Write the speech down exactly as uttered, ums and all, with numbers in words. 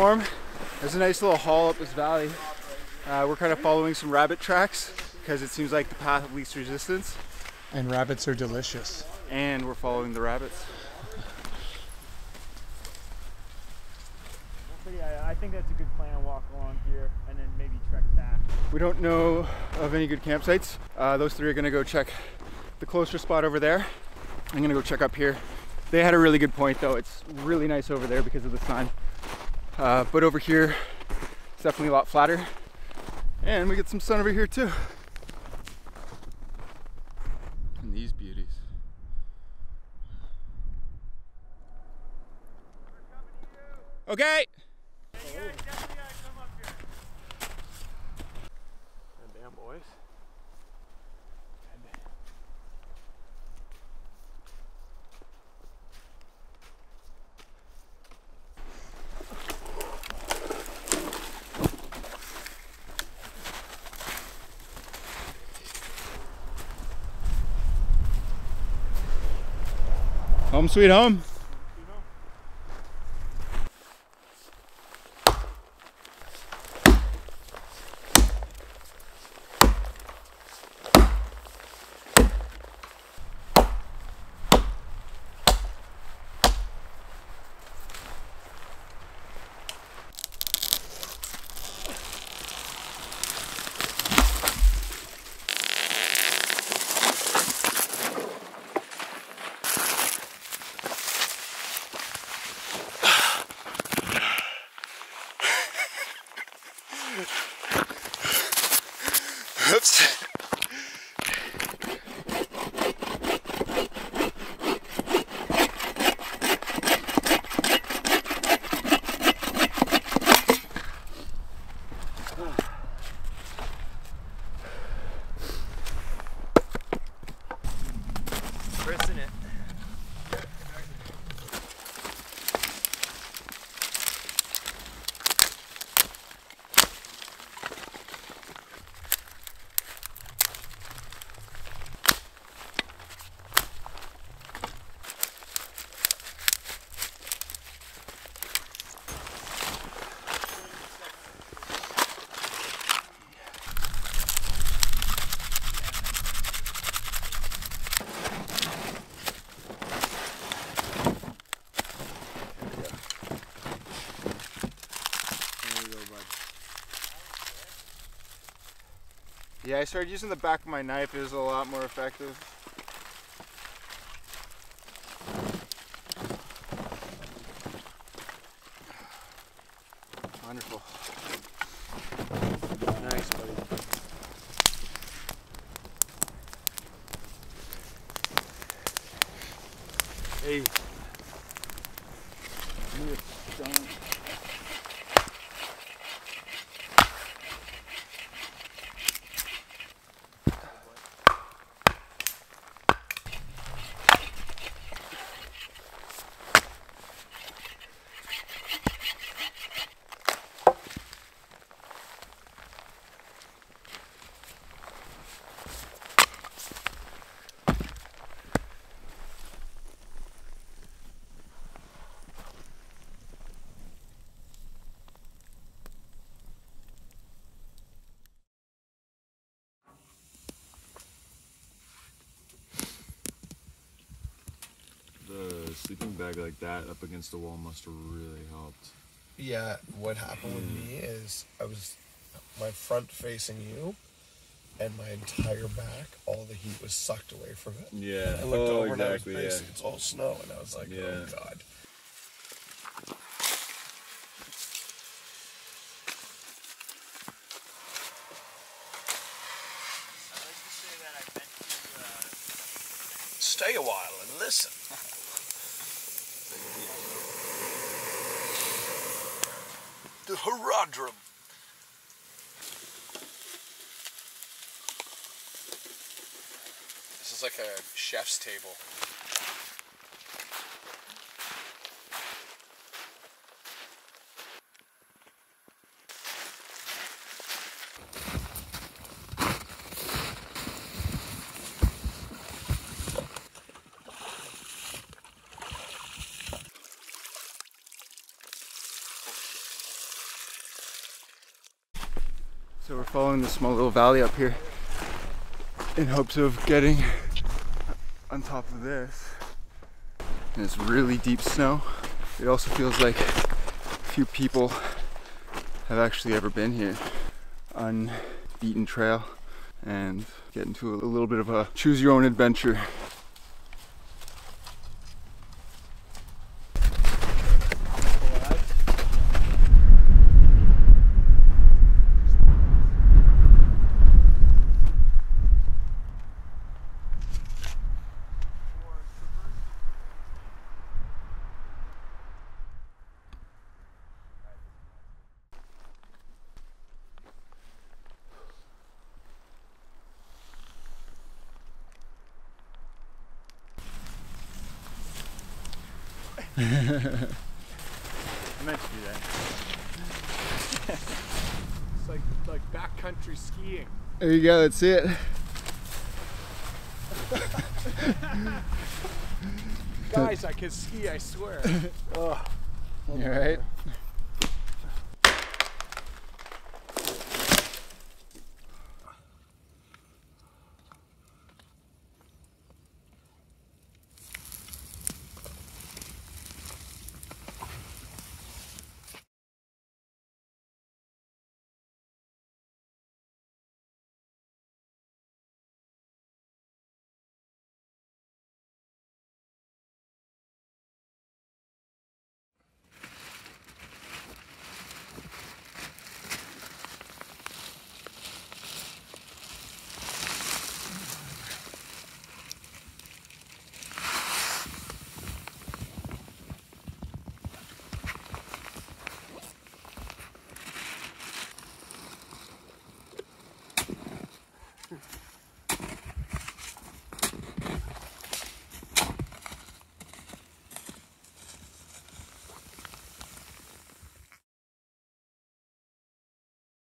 storm. There's a nice little haul up this valley. Uh, we're kind of following some rabbit tracks because it seems like the path of least resistance. And rabbits are delicious. And we're following the rabbits. Yeah, I think that's a good plan. Walk along here and then maybe trek back. We don't know of any good campsites. Uh, those three are gonna go check the closer spot over there. I'm gonna go check up here. They had a really good point though. It's really nice over there because of the sun. Uh, but over here, it's definitely a lot flatter. And we get some sun over here too. And these beauties. Okay. Damn boys. Home sweet home. Oops. Pressing it. Yeah, I started using the back of my knife. It was a lot more effective. Wonderful. Nice, buddy. Hey. The sleeping bag like that up against the wall must have really helped. Yeah, what happened with me is I was my front facing you, and my entire back, all the heat was sucked away from it. Yeah. I looked oh, over exactly, and I was facing, yeah. it's all snow, and I was like, Yeah. oh god. Stay a while and listen. The Herodrum. This is like a chef's table. So we're following this small little valley up here in hopes of getting on top of this. And it's really deep snow. It also feels like few people have actually ever been here. Unbeaten trail, and get into a little bit of a choose your own adventure. I meant to do that. It's like like backcountry skiing. There you go, that's it. Guys, I can ski, I swear. Oh, You alright?